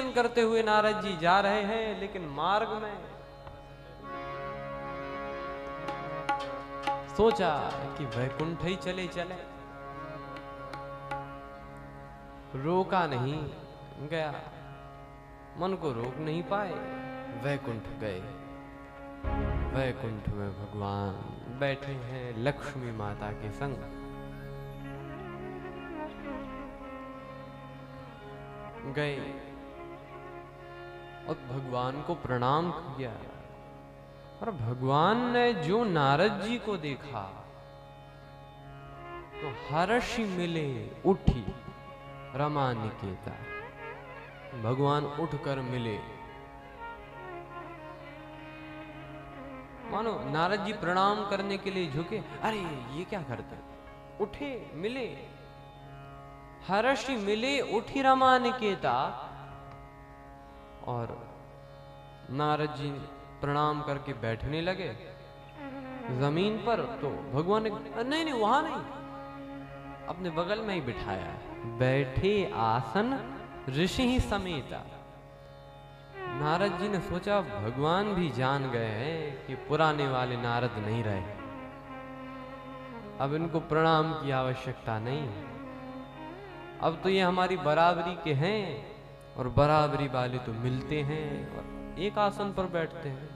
कीर्तन करते हुए नारद जी जा रहे हैं, लेकिन मार्ग में सोचा कि वैकुंठ ही चले चले, रोका नहीं गया, मन को रोक नहीं पाए, वैकुंठ गए। वैकुंठ में भगवान बैठे हैं लक्ष्मी माता के संग। गए और भगवान को प्रणाम किया, और भगवान ने जो नारद जी को देखा तो हर्ष मिले उठी रमा निकेता। भगवान उठकर मिले, मानो नारद जी प्रणाम करने के लिए झुके, अरे ये क्या करते, उठे मिले, हर्षि मिले उठी रमा निकेता। और नारद जी प्रणाम करके बैठने लगे जमीन पर, तो भगवान ने नहीं नहीं वहां नहीं, अपने बगल में ही बिठाया, बैठे आसन ऋषि ही समेता। नारद जी ने सोचा भगवान भी जान गए हैं कि पुराने वाले नारद नहीं रहे, अब इनको प्रणाम की आवश्यकता नहीं है, अब तो ये हमारी बराबरी के हैं, और बराबरी वाले तो मिलते हैं और एक आसन पर बैठते हैं।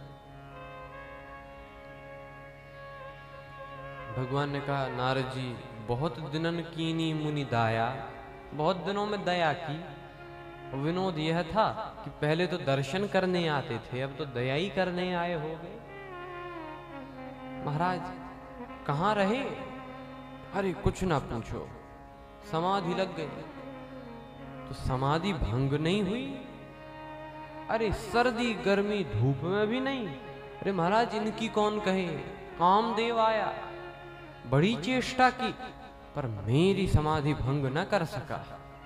भगवान ने कहा नारद जी बहुत दिनन कीनी मुनि दाया, बहुत दिनों में दया की। विनोद यह था कि पहले तो दर्शन करने आते थे, अब तो दया ही करने आए हो गए। महाराज कहाँ रहे? अरे कुछ ना पूछो, समाधि लग गई। तो समाधि भंग नहीं हुई? अरे सर्दी गर्मी धूप में भी नहीं। अरे महाराज इनकी कौन कहे, कामदेव आया, बड़ी चेष्टा की, पर मेरी समाधि भंग न कर सका।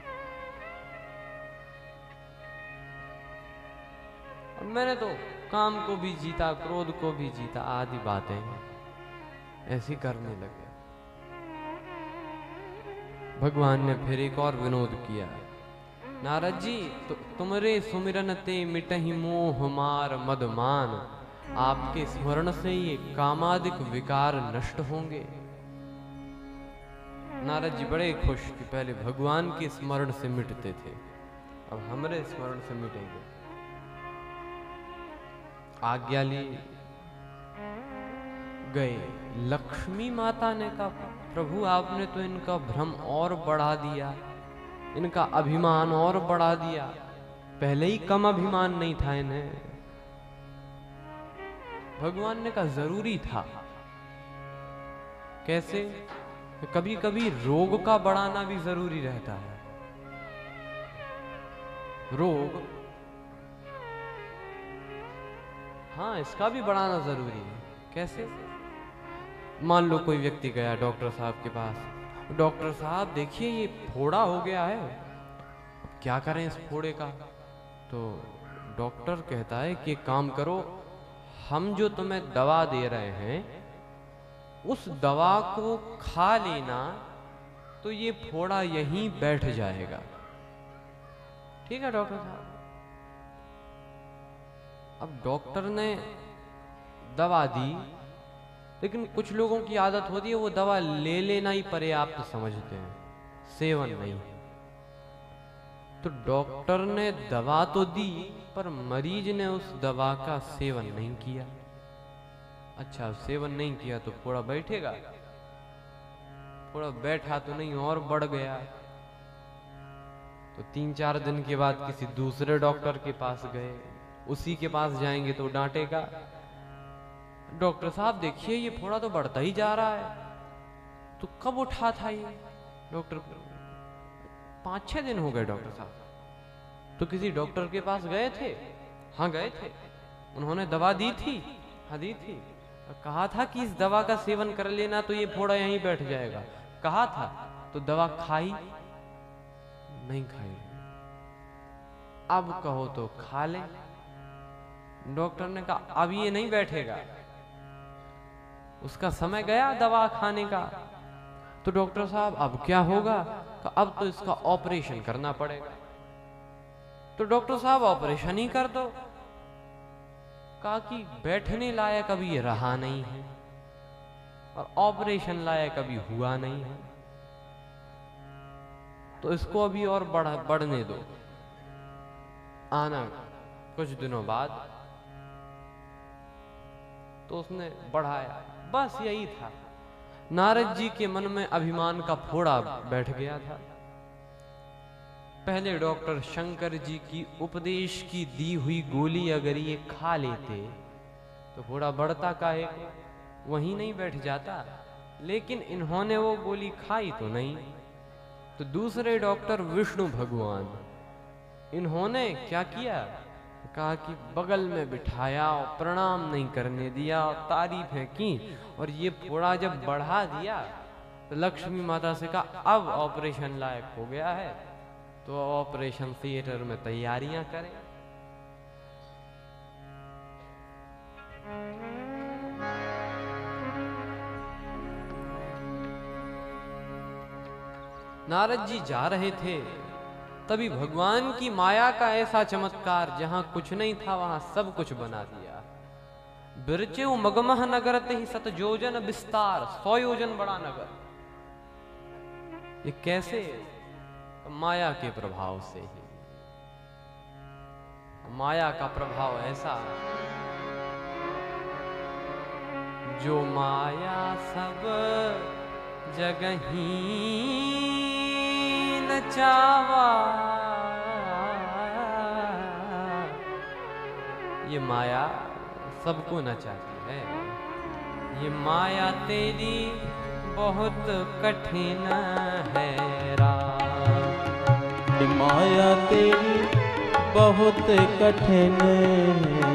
और मैंने तो काम को भी जीता, क्रोध को भी जीता, आदि बातें ऐसी करने लगे। भगवान ने फिर एक और विनोद किया, नारद जी तुमरे सुमिरन ते मिटहि मोह मार मदमान, आपके स्मरण से ये कामादिक विकार नष्ट होंगे। नारद जी बड़े खुश कि पहले भगवान के स्मरण से मिटते थे, अब हमारे स्मरण से मिटेंगे। आज्ञा ली, गए। लक्ष्मी माता ने कहा प्रभु आपने तो इनका भ्रम और बढ़ा दिया, इनका अभिमान और बढ़ा दिया, पहले ही कम अभिमान नहीं था इन्हें। भगवान ने कहा जरूरी था। कैसे? कभी कभी रोग का बढ़ाना भी जरूरी रहता है। रोग, हाँ इसका भी बढ़ाना जरूरी है। कैसे? मान लो कोई व्यक्ति गया डॉक्टर साहब के पास, डॉक्टर साहब देखिए ये फोड़ा हो गया है, क्या करें इस फोड़े का? तो डॉक्टर कहता है कि काम करो, हम जो तुम्हें दवा दे रहे हैं उस दवा को खा लेना, तो ये फोड़ा यहीं बैठ जाएगा। ठीक है डॉक्टर साहब। अब डॉक्टर ने दवा दी, लेकिन कुछ लोगों की आदत होती है वो दवा ले लेना ही पर्याप्त समझते हैं, सेवन नहीं। तो डॉक्टर ने दवा तो दी, पर मरीज ने उस दवा का सेवन नहीं किया। अच्छा सेवन नहीं किया तो फोड़ा बैठेगा? फोड़ा बैठा तो नहीं, और बढ़ गया। तो 3-4 दिन के बाद किसी दूसरे डॉक्टर के पास गए, उसी के पास जाएंगे तो डांटेगा, डॉक्टर साहब देखिए ये फोड़ा तो बढ़ता ही जा रहा है। तो कब उठा था ये? डॉक्टर 5-6 दिन हो गए डॉक्टर साहब। तो किसी डॉक्टर के पास गए थे? हाँ गए थे। उन्होंने दवा दी थी? हाँ दी थी। कहा था कि इस दवा का सेवन कर लेना तो ये फोड़ा यहीं बैठ जाएगा, कहा था। तो दवा खाई? नहीं खाई। अब कहो तो खा ले। डॉक्टर ने कहा अब ये नहीं बैठेगा, उसका समय गया दवा खाने का। तो डॉक्टर साहब अब क्या होगा? तो अब तो इसका ऑपरेशन करना पड़ेगा। तो डॉक्टर साहब ऑपरेशन ही कर दो। कहा कि बैठने लायक अभी ये रहा नहीं है और ऑपरेशन लायक अभी हुआ नहीं है, तो इसको अभी और बढ़ने दो, आना कुछ दिनों बाद। तो उसने बढ़ाया, बस यही था। नारद जी के मन में अभिमान का फोड़ा बैठ गया था। पहले डॉक्टर शंकर जी की उपदेश की दी हुई गोली अगर ये खा लेते तो फोड़ा बढ़ता काहे, वहीं नहीं बैठ जाता। लेकिन इन्होंने वो गोली खाई तो नहीं। तो दूसरे डॉक्टर विष्णु भगवान, इन्होंने क्या किया, कहा कि बगल में बिठाया और प्रणाम नहीं करने दिया और तारीफें की, और ये फोड़ा जब बढ़ा दिया तो लक्ष्मी माता से कहा अब ऑपरेशन लायक हो गया है, तो ऑपरेशन थिएटर में तैयारियां करें। नारद जी जा रहे थे, तभी भगवान की माया का ऐसा चमत्कार, जहां कुछ नहीं था वहां सब कुछ बना दिया। बिरचेऊ मगमह नगरत ही सतजोजन विस्तार, 100 योजन बड़ा नगर। ये कैसे? माया के प्रभाव से ही। माया का प्रभाव ऐसा, जो माया सब जगही नचावा, ये माया सबको नचाती है। ये माया तेरी बहुत कठिन है राम, ये माया तेरी बहुत कठिन है।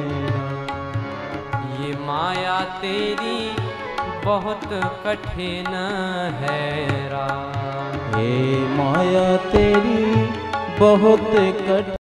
ये माया तेरी बहुत कठिन है राम, ये माया तेरी बहुत कठिन